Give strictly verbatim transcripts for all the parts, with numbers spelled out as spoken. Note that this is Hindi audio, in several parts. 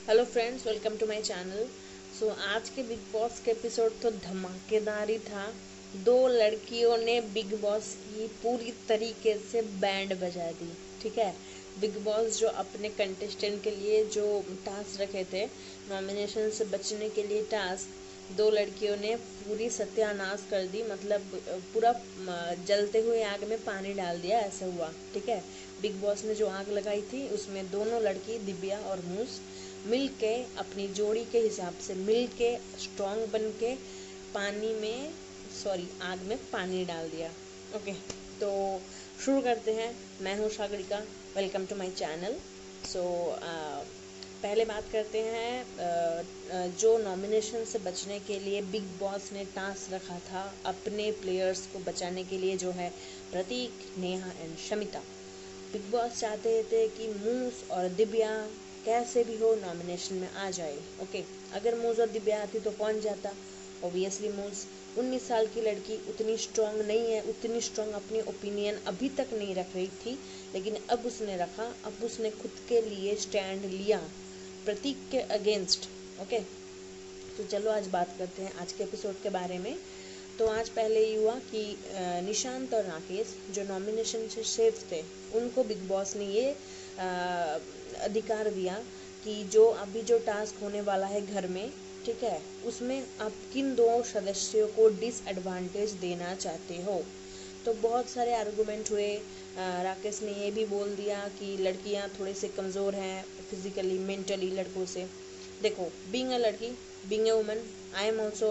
Hello friends, welcome to my channel. So आज के बिग बॉस के एपिसोड तो धमाकेदार ही था। दो लड़कियों ने बिग बॉस की पूरी तरीके से बैंड बजा दी। ठीक है, बिग बॉस जो अपने कंटेस्टेंट के लिए जो टास्क रखे थे, नॉमिनेशन से बचने के लिए टास्क, दो लड़कियों ने पूरी सत्यानाश कर दी। मतलब पूरा जलते हुए आग में पानी डाल दिया, ऐसा हुआ। ठीक है, बिग बॉस ने जो आग लगाई थी उसमें दोनों लड़की दिव्या और मूस मिल के अपनी जोड़ी के हिसाब से मिल के स्ट्रॉन्ग बन के पानी में सॉरी आग में पानी डाल दिया। ओके, तो शुरू करते हैं। मैं हूँ Sagarika, welcome to my channel. So पहले बात करते हैं uh, जो नॉमिनेशन से बचने के लिए बिग बॉस ने टास्क रखा था अपने प्लेयर्स को बचाने के लिए, जो है Prateek, Neha and Shamita. Bigg Boss चाहते थे कि मूस और दिव्या कैसे भी हो नॉमिनेशन में आ जाए। ओके, अगर मूस और दिव्या आती तो कौन जाता? ऑब्वियसली मूस। उन्नीस साल की लड़की उतनी स्ट्रांग नहीं है, उतनी स्ट्रांग अपनी ओपिनियन अभी तक नहीं रख रही थी, लेकिन अब उसने रखा। अब उसने खुद के लिए स्टैंड लिया प्रतीक के अगेंस्ट। ओके, तो चलो आज बात करते हैं आज के एपिसोड के बारे में। तो आज पहले ये हुआ कि निशांत और राकेश जो नॉमिनेशन से सेफ थे, उनको बिग बॉस ने ये अधिकार दिया कि जो अभी जो टास्क होने वाला है घर में, ठीक है, उसमें आप किन दो सदस्यों को डिसएडवांटेज देना चाहते हो। तो बहुत सारे आर्गुमेंट हुए। राकेश ने ये भी बोल दिया कि लड़कियां थोड़े से कमज़ोर हैं फिजिकली मेंटली लड़कों से। देखो, बीइंग अ लड़की, being a woman, I am also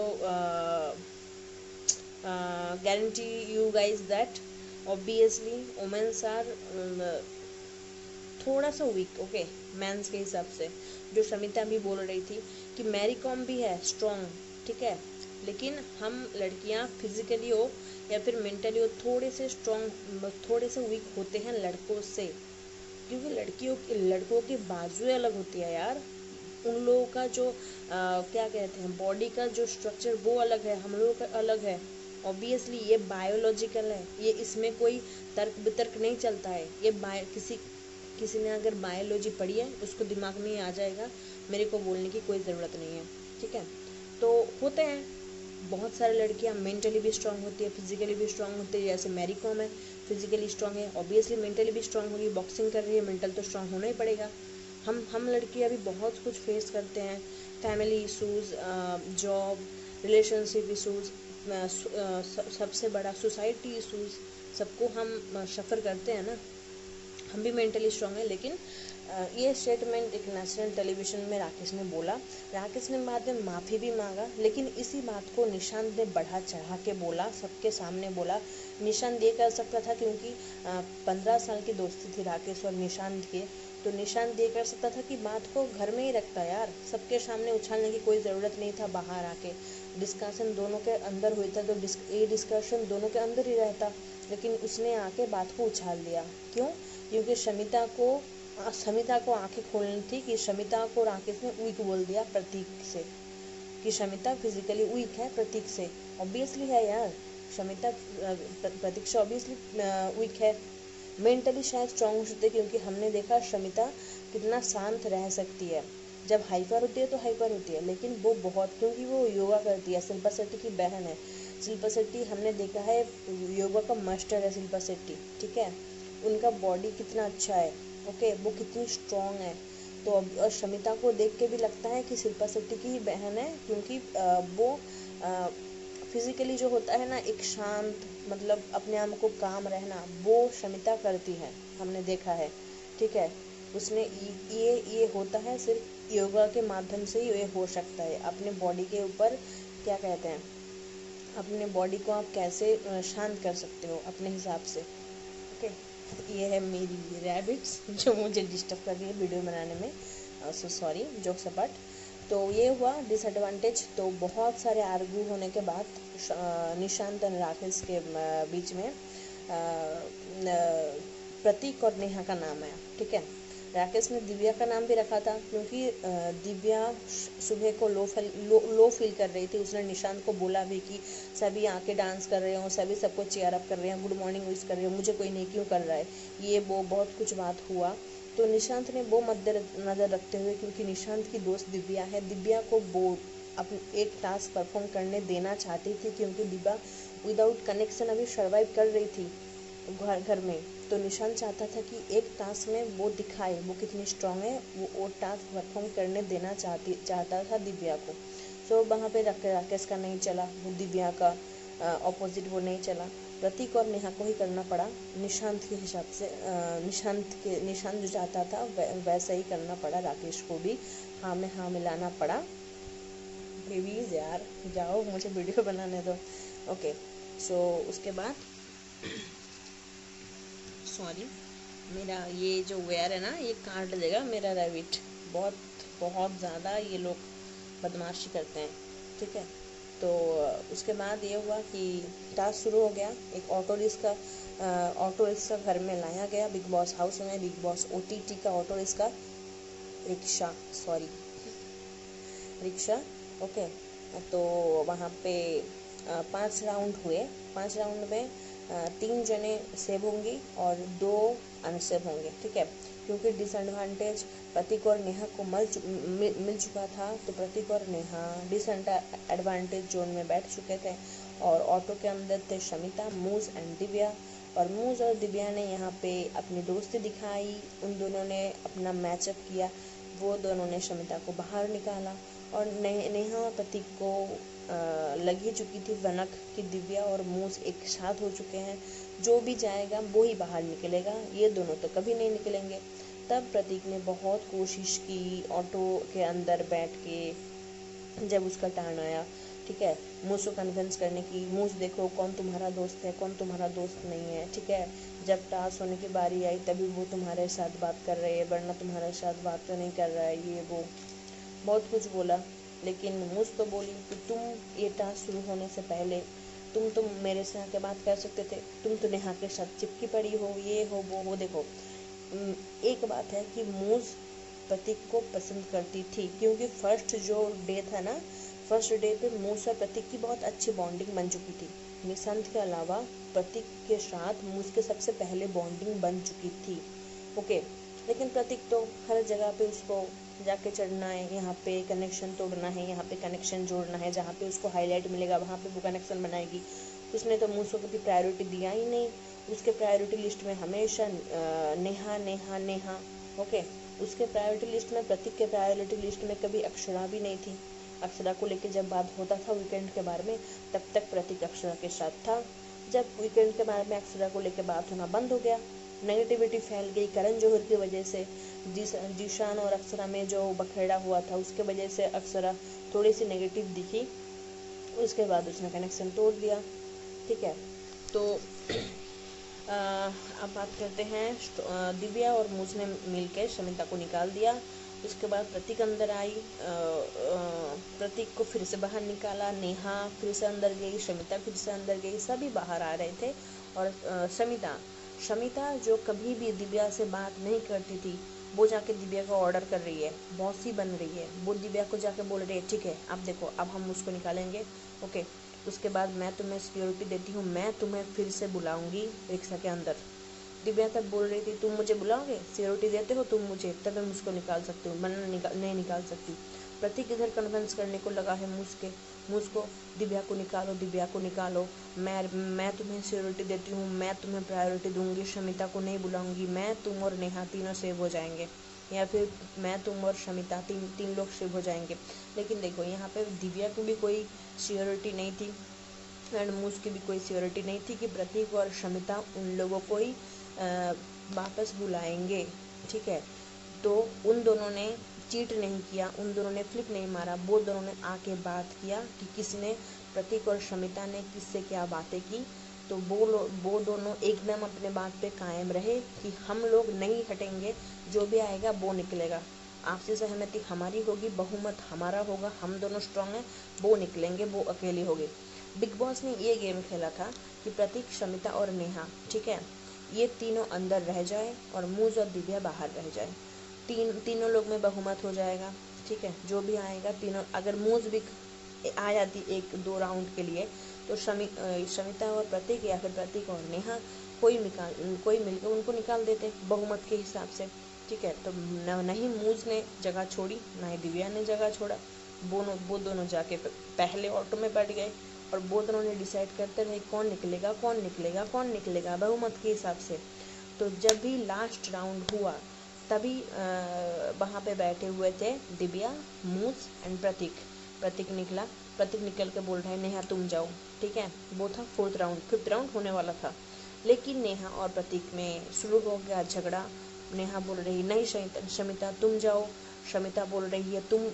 guarantee you guys that obviously women are uh, थोड़ा सा वीक, ओके, मेंस के हिसाब से। जो शमिता भी बोल रही थी कि मैरी कॉम भी है स्ट्रॉन्ग, ठीक है, लेकिन हम लड़कियां फिजिकली हो या फिर मेंटली हो थोड़े से स्ट्रॉन्ग, थोड़े से वीक होते हैं लड़कों से, क्योंकि लड़कियों की लड़कों की बाजुएं अलग होती है यार। उन लोगों का जो आ, क्या कहते हैं, बॉडी का जो स्ट्रक्चर वो अलग है, हम लोगों का अलग है। ऑब्वियसली ये बायोलॉजिकल है, ये इसमें कोई तर्क वितर्क नहीं चलता है। ये बाय किसी किसी ने अगर बायोलॉजी पढ़ी है उसको दिमाग में ही आ जाएगा, मेरे को बोलने की कोई ज़रूरत नहीं है। ठीक है, तो होते हैं बहुत सारे लड़कियां मेंटली भी स्ट्रांग होती है, फिजिकली भी स्ट्रांग होती है। जैसे मैरी कॉम है, फिजिकली स्ट्रांग है, ऑब्वियसली मेंटली भी स्ट्रांग होगी। बॉक्सिंग कर रही है, मेंटल तो स्ट्रांग होना ही पड़ेगा। हम हम लड़कियां भी बहुत कुछ फेस करते हैं, family issues, job, relationship issues, सबसे बड़ा सोसाइटी इशूज़, सबको हम सफ़र करते हैं ना। हम भी मेंटली स्ट्रांग है। लेकिन ये स्टेटमेंट एक नेशनल टेलीविज़न में राकेश ने बोला। राकेश ने बाद में माफ़ी भी मांगा, लेकिन इसी बात को निशांत ने बढ़ा चढ़ा के बोला, सबके सामने बोला। निशांत ये कर सकता था क्योंकि पंद्रह साल की दोस्ती थी राकेश और निशांत के, तो निशांत ये कर सकता था कि बात को घर में ही रखता यार, सबके सामने उछालने की कोई ज़रूरत नहीं था। बाहर आके डिस्कशन दोनों के अंदर हुई था, तो ये डिस्कशन दोनों के अंदर ही रहता, लेकिन उसने आके बात को उछाल दिया। क्यों? क्योंकि शमिता को शमिता को आंखें खोलनी थी कि शमिता को राकेश ने वीक बोल दिया प्रतीक से, कि शमिता फिजिकली वीक है प्रतीक से। ऑब्वियसली है यार, शमिता प्रतीक से ऑब्वियसली वीक है। मेंटली शायद स्ट्रांग हो सकती है, क्योंकि हमने देखा शमिता कितना शांत रह सकती है। जब हाइपर होती है तो हाइपर होती है, लेकिन वो बहुत, क्योंकि वो योगा करती है, शिल्पा शेट्टी की बहन है। शिल्पा शेट्टी हमने देखा है योगा का मास्टर है शिल्पा शेट्टी, ठीक है, उनका बॉडी कितना अच्छा है, ओके, वो कितनी स्ट्रॉन्ग है। तो अब शमिता को देख के भी लगता है कि शिल्पा शेट्टी की ही बहन है, क्योंकि वो फिजिकली जो होता है ना, एक शांत, मतलब अपने आप को काम रहना, वो शमिता करती है, हमने देखा है। ठीक है, उसने ये ये होता है सिर्फ योगा के माध्यम से ही ये हो सकता है। अपने बॉडी के ऊपर क्या कहते हैं, अपने बॉडी को आप कैसे शांत कर सकते हो अपने हिसाब से। ओके, ये है मेरी रैबिट्स जो मुझे डिस्टर्ब कर रही है वीडियो बनाने में, सो सॉरी, जोक सपाट। तो ये हुआ डिसएडवांटेज। तो बहुत सारे आर्ग्यू होने के बाद निशांत और राकेश के बीच में प्रतीक और नेहा का नाम आया। ठीक है, राकेश ने दिव्या का नाम भी रखा था, क्योंकि दिव्या सुबह को low feel low, low feel कर रही थी। उसने निशांत को बोला भी कि सभी आके डांस कर रहे हो, सभी सबको चेयर अप कर रहे हैं, गुड मॉर्निंग विश कर रहे हो, मुझे कोई नहीं क्यों कर रहा है, ये वो बहुत कुछ बात हुआ। तो निशांत ने वो मद्देनजर रखते हुए, क्योंकि निशांत की दोस्त दिव्या है, दिव्या को वो अपने एक टास्क परफॉर्म करने देना चाहती थी, क्योंकि दिव्या विदाउट कनेक्शन अभी सर्वाइव कर रही थी घर घर में। तो निशांत चाहता था कि एक टास्क में वो दिखाए वो कितनी स्ट्रांग है, वो वो टास्क परफॉर्म करने देना चाहती चाहता था दिव्या को। सो वहाँ पे राकेश का नहीं चला, वो दिव्या का ऑपोजिट वो नहीं चला, प्रतीक और नेहा को ही करना पड़ा निशांत के हिसाब से। निशांत के निशांत जो चाहता था वैसा ही करना पड़ा, राकेश को भी हाँ में हाँ मिलाना पड़ा। प्लीज़ यार जाओ, मुझे वीडियो बनाने दो। ओके सो उसके बाद सॉरी मेरा ये जो वेयर है ना ये काट देगा मेरा रैबिट, बहुत बहुत ज़्यादा ये लोग बदमाशी करते हैं, ठीक है। तो उसके बाद ये हुआ कि टास्क शुरू हो गया। एक ऑटो रिक्शा ऑटो रिक्शा घर में लाया गया, बिग बॉस हाउस में, बिग बॉस ओटीटी का auto rickshaw rickshaw sorry rickshaw okay. तो वहाँ पे पांच राउंड हुए, पांच राउंड में तीन जने सेव होंगी और दो अनसेव होंगे, ठीक है। क्योंकि डिसएडवांटेज प्रतीक और नेहा को मिल मिल, मिल चुका था, तो प्रतीक और नेहा डिसएडवांटेज जोन में बैठ चुके थे और ऑटो के अंदर थे शमिता, मूज एंड दिव्या। और मूज और दिव्या ने यहाँ पे अपनी दोस्ती दिखाई, उन दोनों ने अपना मैचअप किया, वो दोनों ने शमिता को बाहर निकाला और ने, नेहा और प्रतीक को आ, लग ही चुकी थी भनक कि दिव्या और मूज एक साथ हो चुके हैं, जो भी जाएगा वो ही बाहर निकलेगा, ये दोनों तो कभी नहीं निकलेंगे। तब प्रतीक ने बहुत कोशिश की ऑटो के अंदर बैठ के, जब उसका टर्न आया, ठीक है, मूज को कन्विंस करने की, मूज देखो कौन तुम्हारा दोस्त है कौन तुम्हारा दोस्त नहीं है, ठीक है। जब टास्क होने की बारी आई तभी वो तुम्हारे साथ बात कर रहे हैं, वरना तुम्हारे साथ बात तो नहीं कर रहा है, ये वो बहुत कुछ बोला। लेकिन मूज तो बोली कि तुम ये टास्क शुरू होने से पहले तुम तुम मेरे से आके बात कर सकते थे, तुम तो नेहा के साथ चिपकी पड़ी हो, ये हो वो हो। देखो एक बात है कि मूज प्रतीक को पसंद करती थी, क्योंकि फर्स्ट जो डे था ना, फर्स्ट डे पे मूज और प्रतीक की बहुत अच्छी बॉन्डिंग बन चुकी थी। निशांत के अलावा प्रतीक के साथ मूज के सबसे पहले बॉन्डिंग बन चुकी थी, ओके। लेकिन प्रतीक तो हर जगह पे उसको जाके चढ़ना है, यहाँ पे कनेक्शन तोड़ना है, यहाँ पे कनेक्शन जोड़ना है, जहाँ पे उसको हाईलाइट मिलेगा वहाँ पे वो कनेक्शन बनाएगी। उसने तो मूज को कभी प्रायोरिटी दिया ही नहीं, उसके प्रायोरिटी लिस्ट में हमेशा नेहा नेहा नेहा, ओके। उसके प्रायोरिटी लिस्ट में, प्रतीक के प्रायोरिटी लिस्ट में कभी अक्षरा भी नहीं थी। अक्षरा को लेके जब बात होता था वीकेंड के बारे में, तब तक प्रतीक अक्षरा के साथ था। जब वीकेंड के बारे में अक्षरा को लेके बात होना बंद हो गया, नेगेटिविटी फैल गई करण जौहर की वजह से, जीशान और अक्षरा में जो बखेड़ा हुआ था उसके वजह से अक्षरा थोड़ी सी नेगेटिव दिखी, उसके बाद उसने कनेक्शन तोड़ दिया, ठीक है। तो आ, अब बात करते हैं, दिव्या और मूज ने मिलकर शमिता को निकाल दिया। उसके बाद प्रतीक अंदर आई, प्रतीक को फिर से बाहर निकाला, नेहा फिर से अंदर गई, शमिता फिर से अंदर गई, सभी बाहर आ रहे थे। और शमिता शमिता जो कभी भी दिव्या से बात नहीं करती थी, वो जाके दिव्या को ऑर्डर कर रही है, बॉसी बन रही है, वो दिव्या को जाके बोल रही है ठीक है अब देखो अब हम उसको निकालेंगे, ओके। उसके बाद मैं तुम्हें सिक्योरिटी देती हूँ, मैं तुम्हें फिर से बुलाऊंगी रिक्शा के अंदर। दिव्या तब बोल रही थी तुम मुझे बुलाओगे, सिक्योरिटी देते हो तुम मुझे, तब मैं उसको निकाल सकती हूँ, वरना निकाल नहीं निकाल सकती। प्रतीक इधर कन्विंस करने को लगा है मूज के मूज को, दिव्या को निकालो दिव्या को निकालो, मैं मैं तुम्हें सिक्योरिटी देती हूँ, मैं तुम्हें प्रायोरिटी दूंगी, शमिता को नहीं बुलाऊंगी, मैं तुम और नेहा तीनों सेव हो जाएंगे, या फिर मैं तुम और शमिता तीन तीन लोग सेव हो जाएंगे। लेकिन देखो यहाँ पे दिव्या को भी कोई सिक्योरिटी नहीं थी एंड मूज की भी कोई सिक्योरिटी नहीं थी कि प्रतीक और शमिता उन लोगों को ही वापस बुलाएंगे, ठीक है। तो उन दोनों ने चीट नहीं किया, उन दोनों ने फ्लिप नहीं मारा, वो दोनों ने आके बात किया कि किसने, प्रतीक और शमिता ने किससे क्या बातें की। तो वो वो दोनों एकदम अपने बात पे कायम रहे कि हम लोग नहीं हटेंगे, जो भी आएगा वो निकलेगा, आपसी सहमति हमारी होगी, बहुमत हमारा होगा, हम दोनों स्ट्रांग हैं, वो निकलेंगे, वो अकेली होगी। बिग बॉस ने ये गेम खेला था कि प्रतीक, शमिता और नेहा, ठीक है, ये तीनों अंदर रह जाए और मूज और दिव्या बाहर रह जाए, तीन तीनों लोग में बहुमत हो जाएगा, ठीक है। जो भी आएगा तीनों, अगर मूज भी आ जाती एक दो राउंड के लिए, तो शमि शमिता और प्रतीक या फिर प्रतीक और नेहा कोई निकाल कोई मिलकर उनको निकाल देते बहुमत के हिसाब से, ठीक है। तो न, नहीं मूज ने जगह छोड़ी, ना ही दिव्या ने जगह छोड़ा। दोनों वो दोनों जाके पहले ऑटो में बैठ गए और वो दोनों ने डिसाइड करते रहे कौन निकलेगा कौन निकलेगा कौन निकलेगा बहुमत के हिसाब से। तो जब भी लास्ट राउंड हुआ तभी वहाँ पे बैठे हुए थे दिव्या, मूज एंड प्रतीक। प्रतीक निकला, प्रतीक निकल के बोल रहे हैं नेहा तुम जाओ, ठीक है। वो था फोर्थ राउंड, फिफ्थ राउंड होने वाला था, लेकिन नेहा और प्रतीक में शुरू हो गया झगड़ा। नेहा बोल रही नहीं शमिता तुम जाओ, शमिता बोल रही है तुम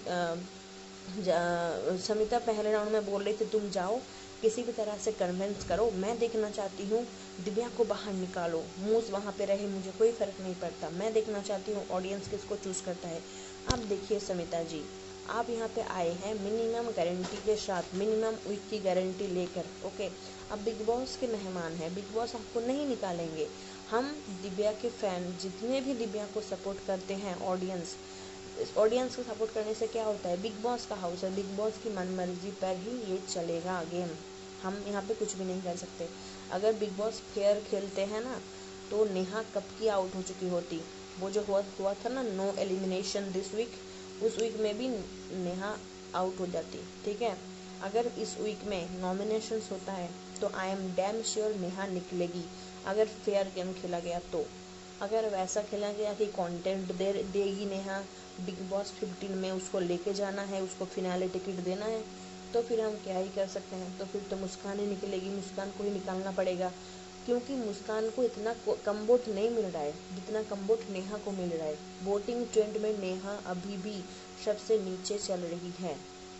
शमिता पहले राउंड में बोल रही थी तुम जाओ, किसी भी तरह से कन्विंस करो, मैं देखना चाहती हूँ दिव्या को बाहर निकालो, मूज वहाँ पे रहे मुझे कोई फर्क नहीं पड़ता, मैं देखना चाहती हूँ ऑडियंस किसको चूज करता है। अब देखिए समिता जी, आप यहाँ पे आए हैं मिनिमम गारंटी के साथ, मिनिमम वीक की गारंटी लेकर, ओके। अब बिग बॉस के मेहमान हैं, बिग बॉस आपको नहीं निकालेंगे। हम दिव्या के फैन जितने भी दिव्या को सपोर्ट करते हैं, ऑडियंस ऑडियंस को सपोर्ट करने से क्या होता है, बिग बॉस का हाउस है, बिग बॉस की मनमर्जी पर ही ये चलेगा गेम, हम यहाँ पे कुछ भी नहीं कर सकते। अगर बिग बॉस फेयर खेलते हैं ना तो नेहा कब की आउट हो चुकी होती। वो जो हुआ हुआ था ना नो एलिमिनेशन दिस वीक, उस वीक में भी नेहा आउट हो जाती, ठीक है। अगर इस वीक में नॉमिनेशंस होता है तो I am damn sure Neha निकलेगी, अगर फेयर गेम खेला गया तो। अगर वैसा खेला गया कि कंटेंट दे देगी नेहा, बिग बॉस फिफ्टीन में उसको लेके जाना है, उसको फिनाले टिकट देना है, तो फिर हम क्या ही कर सकते हैं। तो फिर तो मुस्कान ही निकलेगी, मुस्कान को ही निकालना पड़ेगा, क्योंकि मुस्कान को इतना कम वोट नहीं मिल रहा है जितना कम वोट नेहा को मिल रहा है। वोटिंग ट्रेंड में नेहा अभी भी सबसे नीचे चल रही है।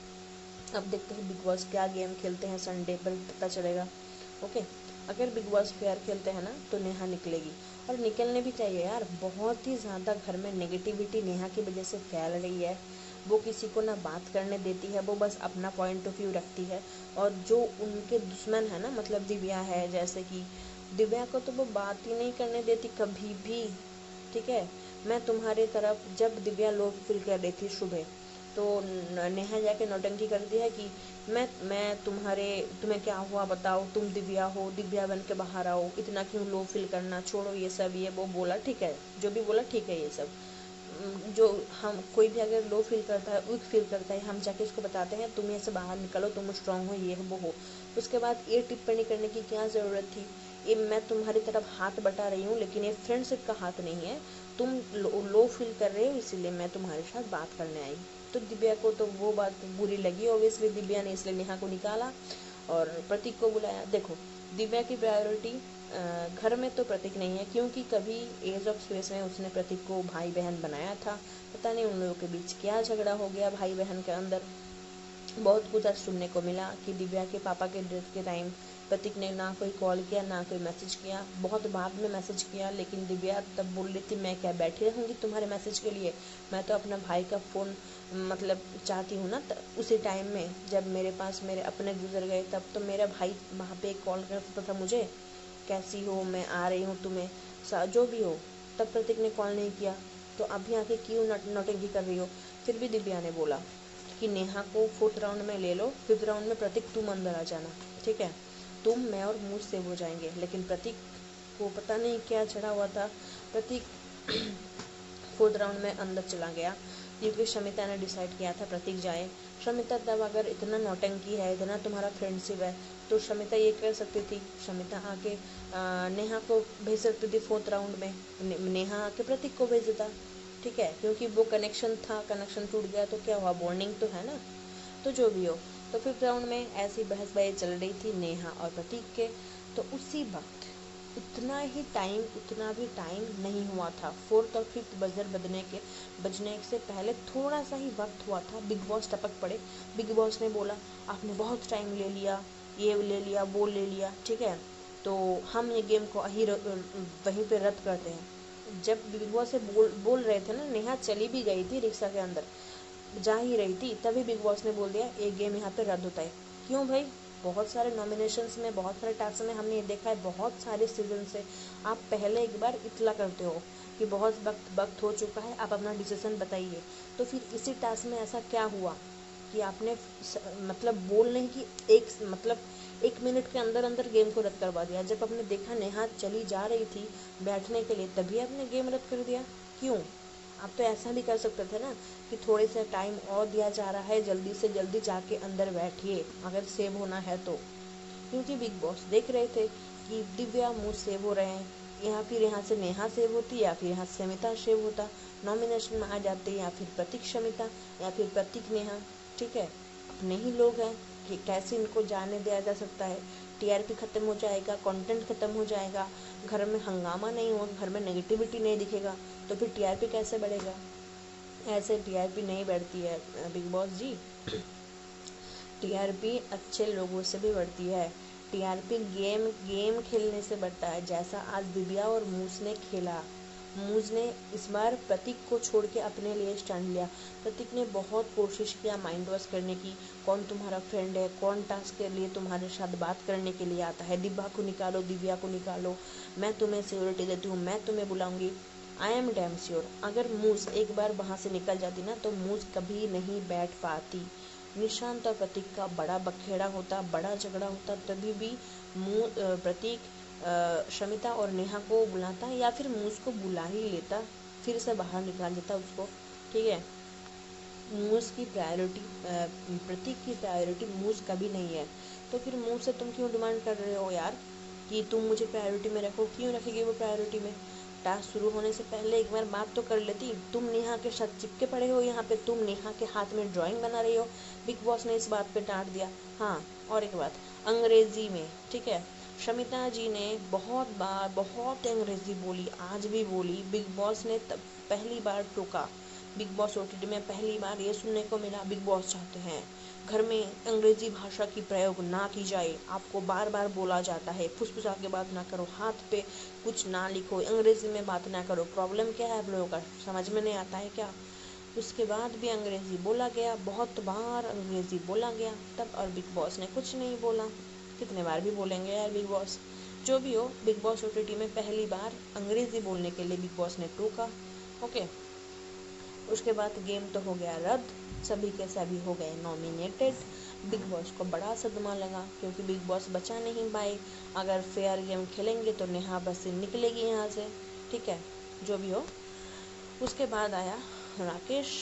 अब देखते हैं बिग बॉस क्या गेम खेलते हैं, संडे पर पता चलेगा, ओके। अगर बिग बॉस फेयर खेलते हैं ना तो नेहा निकलेगी, और निकलने भी चाहिए यार। बहुत ही ज़्यादा घर में नेगेटिविटी नेहा की वजह से फैल रही है, वो किसी को ना बात करने देती है, वो बस अपना पॉइंट ऑफ व्यू रखती है, और जो उनके दुश्मन है ना, मतलब दिव्या है, जैसे कि दिव्या को तो वो बात ही नहीं करने देती कभी भी, ठीक है। मैं तुम्हारे तरफ, जब दिव्या लो फील कर रही थी सुबह, तो नेहा जाके नौटंकी करती है कि मैं मैं तुम्हारे तुम्हें क्या हुआ बताओ, तुम दिव्या हो, दिव्या बन के बाहर आओ, इतना क्यों लो फील करना, छोड़ो ये सब, ये वो बोला, ठीक है, जो भी बोला ठीक है। ये सब जो हम कोई भी अगर लो फील करता है, वीक फील करता है, हम जाके उसको बताते हैं तुम ये से बाहर निकलो, तुम स्ट्रांग हो, ये वो हो। उसके बाद ये टिप्पणी करने की क्या ज़रूरत थी। ये मैं तुम्हारी तरफ हाथ बटा रही हूँ, लेकिन ये फ्रेंडशिप का हाथ नहीं है, तुम लो, लो फील कर रहे हो, इसीलिए मैं तुम्हारे साथ बात करने आई। तो दिव्या को तो वो बात बुरी लगी, ऑब्वियसली दिव्या ने इसलिए नेहा को निकाला और प्रतीक को बुलाया। देखो दिव्या की प्रायोरिटी घर में तो प्रतीक नहीं है, क्योंकि कभी एज ऑफ स्पेस में उसने प्रतीक को भाई बहन बनाया था, पता नहीं उन लोगों के बीच क्या झगड़ा हो गया भाई बहन के अंदर। बहुत कुछ आज सुनने को मिला कि दिव्या के पापा के डेथ के टाइम प्रतीक ने ना कोई कॉल किया ना कोई मैसेज किया, बहुत बाद में मैसेज किया, लेकिन दिव्या तब बोल रही थी मैं क्या बैठी रहूँगी तुम्हारे मैसेज के लिए, मैं तो अपना भाई का फ़ोन मतलब चाहती हूँ ना। उसी टाइम में जब मेरे पास मेरे अपने गुजर गए, तब तो मेरा भाई वहाँ पे कॉल करता था मुझे, कैसी हो, मैं आ रही हूँ तुम्हें, जो भी हो। तब प्रतीक ने कॉल नहीं किया, तो अभी आके क्यों नौटंकी कर रही हो। फिर भी दिव्या ने बोला कि नेहा को फोर्थ राउंड में ले लो, फिफ्थ राउंड में प्रतीक तुम अंदर आ जाना, ठीक है, तुम मैं और मुझ से हो जाएंगे। लेकिन प्रतीक को पता नहीं क्या चढ़ा हुआ था, प्रतीक फोर्थ राउंड में अंदर चला गया, क्योंकि शमिता ने डिसाइड किया था प्रतीक जाए। शमिता तब अगर इतना नौटंकी है, इतना तुम्हारा फ्रेंडशिप है, तो शमिता ये कर सकती थी, शमिता आके नेहा को भेज सकती थी फोर्थ राउंड में, ने, नेहा आके प्रतीक को भेज देता, ठीक है, क्योंकि वो कनेक्शन था, कनेक्शन टूट गया तो क्या हुआ, बॉन्डिंग तो है ना। तो जो भी हो, तो फिफ्थ राउंड में ऐसी बहसबाजी चल रही थी नेहा और प्रतीक के। तो उसी वक्त उतना ही टाइम उतना भी टाइम नहीं हुआ था, फोर्थ और फिफ्थ बजर बजने के बजने से पहले थोड़ा सा ही वक्त हुआ था, बिग बॉस टपक पड़े। बिग बॉस ने बोला आपने बहुत टाइम ले लिया, ये ले लिया वो ले लिया, ठीक है, तो हम ये गेम को वहीं वहीं पे रद्द करते हैं। जब बिग बॉस से बोल बोल रहे थे ना, नेहा चली भी गई थी रिक्शा के अंदर, जा ही रही थी, तभी बिग बॉस ने बोल दिया एक गेम यहाँ पे रद्द होता है। क्यों भाई, बहुत सारे नॉमिनेशंस में, बहुत सारे टास्क में हमने ये देखा है, बहुत सारे सीजन से आप पहले एक बार इतला करते हो कि बहुत वक्त वक्त हो चुका है, आप अपना डिसीजन बताइए। तो फिर इसी टास्क में ऐसा क्या हुआ कि आपने मतलब बोल नहीं कि एक मतलब एक मिनट के अंदर अंदर गेम को रद्द करवा दिया। जब आपने देखा नेहा चली जा रही थी बैठने के लिए, तभी आपने गेम रद्द कर दिया, क्यों? आप तो ऐसा भी कर सकते थे ना कि थोड़े से टाइम और दिया जा रहा है, जल्दी से जल्दी जाके अंदर बैठिए अगर सेव होना है तो। क्योंकि बिग बॉस देख रहे थे कि दिव्या मुझ सेव हो रहे हैं, या फिर यहाँ से नेहा सेव होती या फिर यहाँ से समिता सेव होता, नॉमिनेशन में आ जाते, या फिर प्रतीक समिता या फिर प्रतीक नेहा। ठीक है, अपने ही लोग हैं कि कैसे इनको जाने दिया जा सकता है। टीआरपी खत्म हो जाएगा, कंटेंट खत्म हो जाएगा, घर में हंगामा नहीं होगा, घर में नेगेटिविटी नहीं दिखेगा, तो फिर टीआरपी कैसे बढ़ेगा? ऐसे टीआरपी नहीं बढ़ती है बिग बॉस जी। टीआरपी अच्छे लोगों से भी बढ़ती है। टीआरपी गेम गेम खेलने से बढ़ता है, जैसा आज दिव्या और मूस ने खेला। मूस ने इस बार प्रतीक को छोड़ के अपने लिए स्टैंड लिया। प्रतीक ने बहुत कोशिश किया माइंड वॉश करने की, कौन तुम्हारा फ्रेंड है, कौन टास्क के लिए तुम्हारे साथ बात करने के लिए आता है, दिव्या को निकालो, दिव्या को निकालो, मैं तुम्हें सिक्योरिटी देती हूँ, मैं तुम्हें बुलाऊंगी। आई एम डैम श्योर अगर मूस एक बार वहाँ से निकल जाती ना तो मूस कभी नहीं बैठ पाती। निशांत और प्रतीक का बड़ा बखेड़ा होता, बड़ा झगड़ा होता, तभी भी प्रतीक शमिता और नेहा को बुलाता या फिर मूस को बुला ही लेता, फिर से बाहर निकाल देता उसको। ठीक है, मूस की प्रायोरिटी, प्रतीक की प्रायोरिटी मूस कभी नहीं है। तो फिर मूस से तुम क्यों डिमांड कर रहे हो यार कि तुम मुझे प्रायोरिटी में रखो? क्यों रखेगी वो प्रायोरिटी में? टास्क शुरू होने से पहले एक बार बात तो कर लेती। तुम नेहा के साथ चिपके पड़े हो यहाँ पे, तुम नेहा के हाथ में ड्राइंग बना रही हो। बिग बॉस ने इस बात पे डांट दिया। हाँ, और एक बात अंग्रेजी में, ठीक है, शमिता जी ने बहुत बार बहुत अंग्रेजी बोली, आज भी बोली। बिग बॉस ने तब पहली बार टोका। बिग बॉस ओटीटी में पहली बार ये सुनने को मिला, बिग बॉस चाहते हैं घर में अंग्रेजी भाषा की प्रयोग ना की जाए। आपको बार बार बोला जाता है फुसफुसा के बात ना करो, हाथ पे कुछ ना लिखो, अंग्रेजी में बात ना करो। प्रॉब्लम क्या है आप लोगों का, समझ में नहीं आता है क्या? उसके बाद भी अंग्रेजी बोला गया, बहुत बार अंग्रेजी बोला गया तब, और बिग बॉस ने कुछ नहीं बोला। कितने बार भी बोलेंगे यार बिग बॉस? जो भी हो, बिग बॉस ओटीटी में पहली बार अंग्रेजी बोलने के लिए बिग बॉस ने टोका। ओके, उसके बाद गेम तो हो गया रद्द, सभी के सभी हो गए नॉमिनेटेड। बिग बॉस को बड़ा सदमा लगा क्योंकि बिग बॉस बचा नहीं पाए। अगर फेयर गेम खेलेंगे तो नेहा बस से निकलेगी यहाँ से। ठीक है, जो भी हो। उसके बाद आया राकेश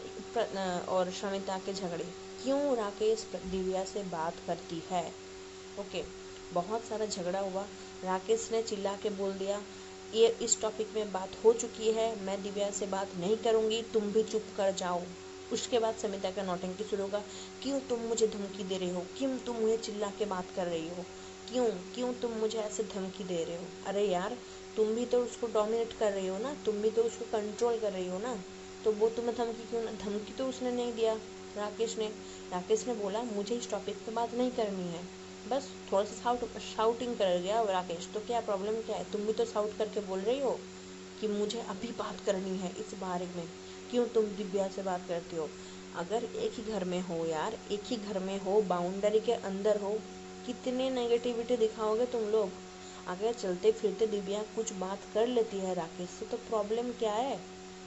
और शमिता के झगड़े। क्यों राकेश दिव्या से बात करती है? ओके, बहुत सारा झगड़ा हुआ। राकेश ने चिल्ला के बोल दिया, ये इस टॉपिक में बात हो चुकी है, मैं दिव्या से बात नहीं करूंगी, तुम भी चुप कर जाओ। उसके बाद समिता का नौटंकी शुरू होगा। क्यों तुम मुझे धमकी दे रहे हो? क्यों तुम मुझे चिल्ला के बात कर रही हो? क्यों क्यों तुम मुझे ऐसे धमकी दे रहे हो? अरे यार, तुम भी तो उसको डोमिनेट कर रही हो ना, तुम भी तो उसको कंट्रोल कर रही हो ना, तो वो तुम्हें धमकी क्यों? धमकी तो उसने नहीं दिया, राकेश ने। राकेश ने बोला मुझे इस टॉपिक पे बात नहीं करनी है, बस थोड़ा सा साउट शाउटिंग कर गया राकेश। तो क्या प्रॉब्लम क्या है? तुम भी तो साउट करके बोल रही हो कि मुझे अभी बात करनी है इस बारे में। क्यों तुम दिव्या से बात करती हो? अगर एक ही घर में हो यार, एक ही घर में हो, बाउंड्री के अंदर हो, कितने नेगेटिविटी दिखाओगे तुम लोग? अगर चलते फिरते दिव्या कुछ बात कर लेती है राकेश से तो प्रॉब्लम क्या है?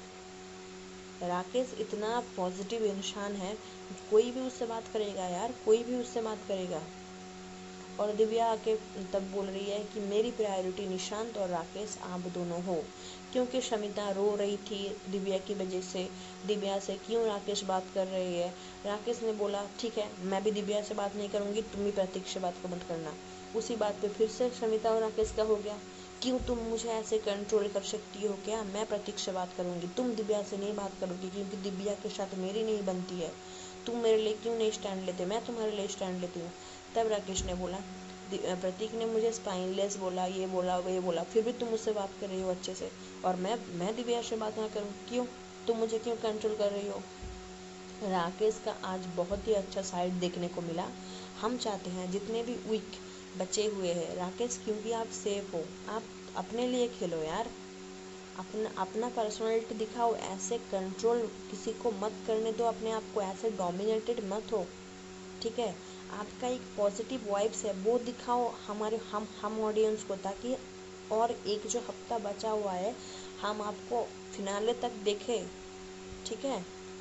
राकेश इतना पॉजिटिव इंसान है, कोई भी उससे बात करेगा यार, कोई भी उससे बात करेगा। और दिव्या आके तब बोल रही है कि मेरी प्रायोरिटी निशांत और राकेश आप दोनों हो, क्योंकि शमिता रो रही थी दिव्या की वजह से। दिव्या से क्यों राकेश बात कर रही है? राकेश ने बोला ठीक है, मैं भी दिव्या से बात नहीं करूंगी, तुम भी प्रतीक से बात मत करना। उसी बात पे फिर से शमिता और राकेश का हो गया। क्यों तुम मुझे ऐसे कंट्रोल कर सकती हो क्या? मैं प्रतीक से बात करूंगी, तुम दिव्या से नहीं बात करोगी क्योंकि दिव्या के साथ मेरी नहीं बनती है। तुम मेरे लिए क्यों नहीं स्टैंड लेते? मैं तुम्हारे लिए स्टैंड लेती हूँ। तब राकेश ने बोला, प्रतीक ने मुझे स्पाइनलेस बोला, ये बोला, वो ये बोला, फिर भी तुम मुझसे बात कर रही हो अच्छे से, और मैं मैं दिव्या से बात ना करूँ? क्यों? तुम मुझे क्यों कंट्रोल कर रही हो? राकेश का आज बहुत ही अच्छा साइड देखने को मिला। हम चाहते हैं जितने भी वीक बचे हुए हैं राकेश, क्योंकि आप सेफ हो, आप अपने लिए खेलो यार, अपना अपना पर्सनालिटी दिखाओ, ऐसे कंट्रोल किसी को मत करने दो अपने आप को, ऐसे डोमिनेटेड मत हो। ठीक है, आपका एक पॉजिटिव वाइब्स है वो दिखाओ हमारे हम हम ऑडियंस को, ताकि और एक जो हफ्ता बचा हुआ है हम आपको फिनाले तक देखें। ठीक है,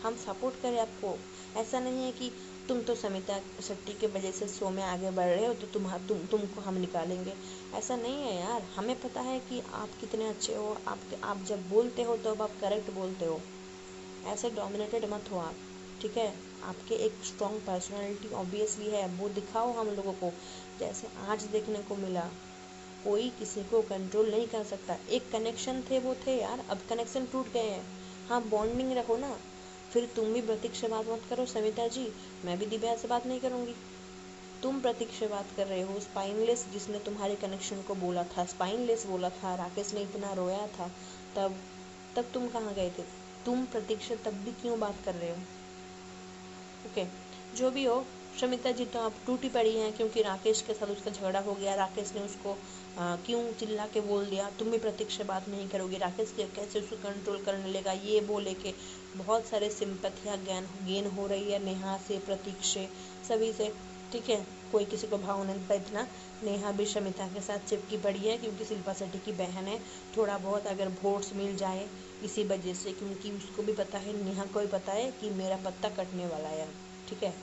हम सपोर्ट करें आपको। ऐसा नहीं है कि तुम तो समिता शेट्टी के वजह से शो में आगे बढ़ रहे हो तो तुम तुम तुमको हम निकालेंगे, ऐसा नहीं है यार। हमें पता है कि आप कितने अच्छे हो, आप आप जब बोलते हो तो अब आप करेक्ट बोलते हो, ऐसे डोमिनेटेड मत हो आप, ठीक है। आपके एक स्ट्रॉन्ग पर्सनालिटी ऑब्वियसली है, वो दिखाओ हम लोगों को, जैसे आज देखने को मिला। कोई किसी को कंट्रोल नहीं कर सकता। एक कनेक्शन थे वो थे यार, अब कनेक्शन टूट गए हैं। हाँ, बॉन्डिंग रखो ना। फिर तुम भी प्रतीक से बात मत करो समिता जी, मैं भी दिव्या से बात नहीं करूँगी। तुम प्रतीक से बात कर रहे हो, स्पाइनलेस जिसने तुम्हारे कनेक्शन को बोला था, स्पाइनलेस बोला था, राकेश ने इतना रोया था, तब तब तुम कहाँ गए थे? तुम प्रतीक से तब भी क्यों बात कर रहे हो? ओके, जो भी हो, शमिता जी तो आप टूटी पड़ी हैं क्योंकि राकेश के साथ उसका झगड़ा हो गया, राकेश ने उसको आ, क्यों चिल्ला के बोल दिया, तुम भी प्रतीक से बात नहीं करोगी, राकेश के कैसे उसको कंट्रोल करने लेगा, ये बोले के बहुत सारे सिंपथियाँ ज्ञान गेन हो रही है नेहा से, प्रतीक से, सभी से, ठीक है। कोई किसी को भाव नहीं देता इतना। नेहा भी शमिता के साथ चिपकी पड़ी है क्योंकि शिल्पा शेट्टी की बहन है, थोड़ा बहुत अगर वोट्स मिल जाए इसी वजह से, क्योंकि उसको भी पता है, नेहा को भी पता है कि मेरा पत्ता कटने वाला है, ठीक है।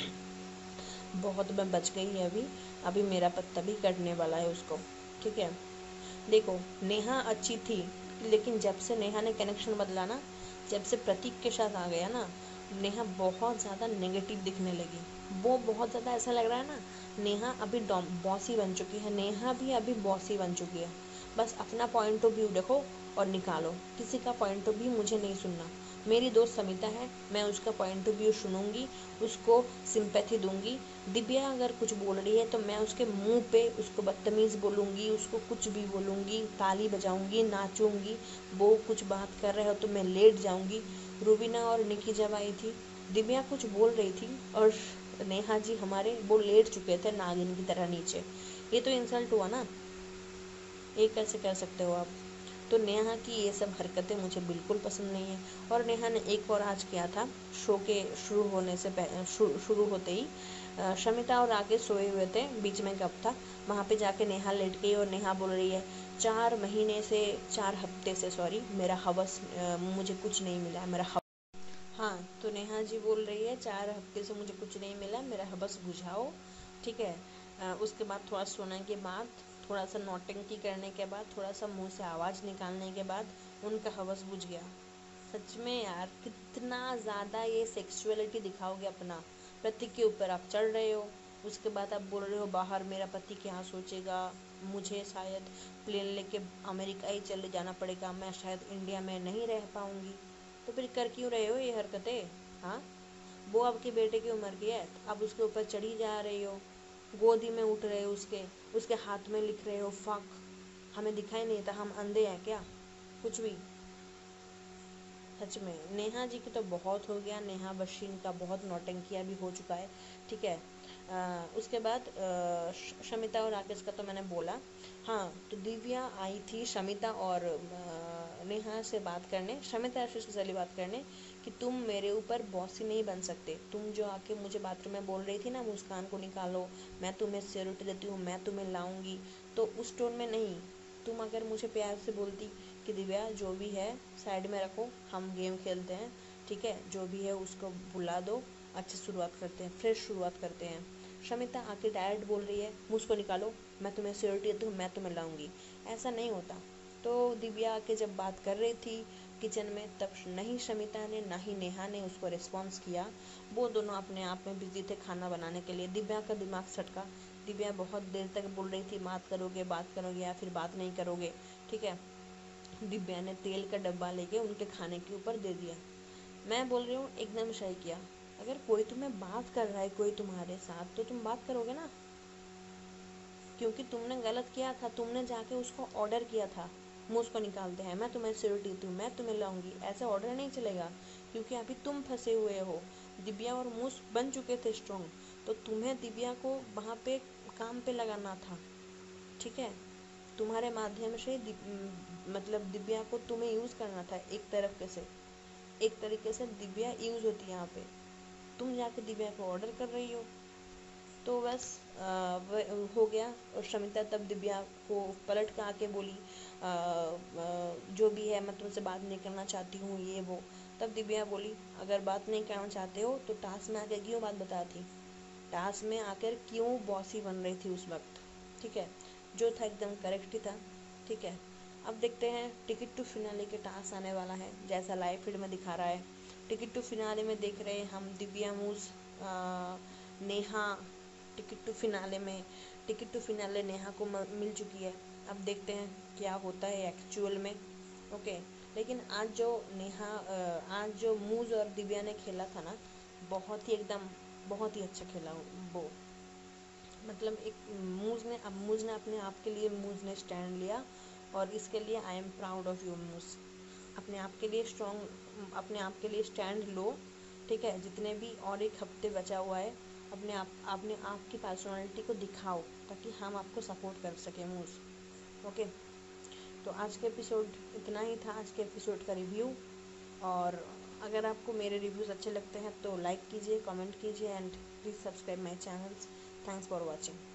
बहुत मैं बच गई है अभी, अभी मेरा पत्ता भी कटने वाला है उसको, ठीक है। देखो, नेहा अच्छी थी, लेकिन जब से नेहा ने कनेक्शन बदला ना, जब से प्रतीक के साथ आ गया ना, नेहा बहुत ज़्यादा नेगेटिव दिखने लगी। वो बहुत ज़्यादा ऐसा लग रहा है ना, नेहा अभी बॉसी बन चुकी है, नेहा भी अभी बॉसी बन चुकी है। बस अपना पॉइंट ऑफ व्यू देखो और निकालो, किसी का पॉइंट ऑफ व्यू मुझे नहीं सुनना। मेरी दोस्त समिता है, मैं उसका पॉइंट ऑफ व्यू सुनूंगी, उसको सिंपैथी दूंगी। दिव्या अगर कुछ बोल रही है तो मैं उसके मुंह पे उसको बदतमीज़ बोलूँगी, उसको कुछ भी बोलूँगी, ताली बजाऊँगी, नाचूंगी। वो कुछ बात कर रहे हो तो मैं लेट जाऊँगी। रूबीना और निकी जब आई थी, दिव्या कुछ बोल रही थी और नेहा जी हमारे वो लेट चुके थे नागिन की तरह नीचे। ये तो इंसल्ट हुआ ना, ये कैसे कर सकते हो आप? तो नेहा की ये सब हरकतें मुझे बिल्कुल पसंद नहीं है। और नेहा ने एक और आज किया था, शो के शुरू होने से शुरू शुरू होते ही अ, शमिता और राकेश सोए हुए थे, बीच में गप था, वहाँ पे जाके नेहा लेट गई और नेहा बोल रही है, चार महीने से, चार हफ्ते से सॉरी, मेरा हवस, अ, मुझे कुछ नहीं मिला, मेरा हवस। हाँ, तो नेहा जी बोल रही है, चार हफ्ते से मुझे कुछ नहीं मिला, मेरा हवस बुझाओ, ठीक है। अ, उसके बाद थोड़ा सोने के बाद, थोड़ा सा नौटंकी करने के बाद, थोड़ा सा मुंह से आवाज़ निकालने के बाद उनका हवस बुझ गया। सच में यार, कितना ज़्यादा ये सेक्सुअलिटी दिखाओगे अपना, प्रतीक के ऊपर आप चढ़ रहे हो, उसके बाद आप बोल रहे हो बाहर मेरा पति क्या सोचेगा, मुझे शायद प्लेन लेके अमेरिका ही चले जाना पड़ेगा, मैं शायद इंडिया में नहीं रह पाऊँगी। तो फिर कर क्यों रहे हो ये हरकतें? हाँ, वो आपके बेटे की उम्र की है, अब उसके ऊपर चढ़ी जा रही हो, गोदी में उठ रहे हो उसके, उसके हाथ में लिख रहे हो फक। हमें दिखाई नहीं था, हम अंधे हैं क्या? कुछ भी। सच में नेहा जी की तो बहुत हो गया, नेहा बशीन का बहुत नौटंकिया भी हो चुका है, ठीक है। आ, उसके बाद आ, शमिता और राकेश का तो मैंने बोला। हाँ, तो दिव्या आई थी शमिता और आ, नेहा से बात करने, शमिता आशीष से चली बात करने कि तुम मेरे ऊपर बॉसी नहीं बन सकते। तुम जो आके मुझे बाथरूम में बोल रही थी ना, मुस्कान को निकालो, मैं तुम्हें सिक्योरिटी देती हूँ, मैं तुम्हें लाऊंगी, तो उस टोन में नहीं। तुम अगर मुझे प्यार से बोलती कि दिव्या जो भी है साइड में रखो, हम गेम खेलते हैं, ठीक है, जो भी है उसको भुला दो, अच्छी शुरुआत करते हैं, फ्रेश शुरुआत करते हैं। शमिता आके डायरेक्ट बोल रही है, मुझको निकालो, मैं तुम्हें सिक्योरिटी देती हूँ, मैं तुम्हें लाऊंगी, ऐसा नहीं होता। तो दिव्या आके जब बात कर रही थी किचन में, तब नहीं शमिता ने ना ही नेहा ने उसको रिस्पॉन्स किया। वो दोनों अपने आप में बिजी थे खाना बनाने के लिए। दिव्या का दिमाग सटका, दिव्या बहुत देर तक बोल रही थी बात करोगे बात करोगे या फिर बात नहीं करोगे, ठीक है। दिव्या ने तेल का डब्बा लेके उनके खाने के ऊपर दे दिया। मैं बोल रही हूँ एकदम सही किया। अगर कोई तुम्हें बात कर रहा है, कोई तुम्हारे साथ, तो तुम बात करोगे ना, क्योंकि तुमने गलत किया था, तुमने जाके उसको ऑर्डर किया था, मुझ को निकालते हैं, मैं तुम्हें सिक्योरिटी देती हूँ, मैं तुम्हें लाऊंगी, ऐसे ऑर्डर नहीं चलेगा, क्योंकि अभी तुम फंसे हुए हो। दिव्या और मूस बन चुके थे स्ट्रॉन्ग, तो तुम्हें दिव्या को वहाँ पे काम पे लगाना था, ठीक है। तुम्हारे माध्यम से दि, मतलब दिव्या को तुम्हें यूज़ करना था, एक तरफ से, एक तरीके से दिव्या यूज़ होती है यहाँ पे, तुम जाके दिव्या को ऑर्डर कर रही हो। तो बस आ, हो गया। और शमिता तब दिव्या को पलट के आके बोली, आ, आ, जो भी है मैं तुमसे बात नहीं करना चाहती हूँ, ये वो। तब दिव्या बोली अगर बात नहीं करना चाहते हो तो टास्क में आकर क्यों बात बता थी, टास्क में आकर क्यों बॉसी बन रही थी उस वक्त। ठीक है, जो था एकदम करेक्ट ही था। ठीक है, अब देखते हैं टिकट टू फिनाले के टास्क आने वाला है, जैसा लाइव फीड में दिखा रहा है। टिकट टू फिनाले में देख रहे हैं हम Divya Moose, Neha ticket to finale में, टिकट टू फिनाले नेहा को मिल चुकी है। अब देखते हैं क्या होता है एक्चुअल में। ओके, लेकिन आज जो नेहा आज जो मूज और दिव्या ने खेला था ना, बहुत ही एकदम बहुत ही अच्छा खेला वो। मतलब एक मूज ने अब मूज ने अपने आप के लिए मूज ने स्टैंड लिया, और इसके लिए I am proud of you Moose. अपने आप के लिए स्ट्रॉन्ग, अपने आप के लिए स्टैंड लो। ठीक है, जितने भी और एक हफ्ते बचा हुआ है, अपने आप अपने आप की पर्सनालिटी को दिखाओ ताकि हम आपको सपोर्ट कर सकें मूज। ओके, तो आज के एपिसोड इतना ही था, आज के एपिसोड का रिव्यू। और अगर आपको मेरे रिव्यूज़ अच्छे लगते हैं तो लाइक कीजिए, कमेंट कीजिए and please subscribe my channels. Thanks for watching.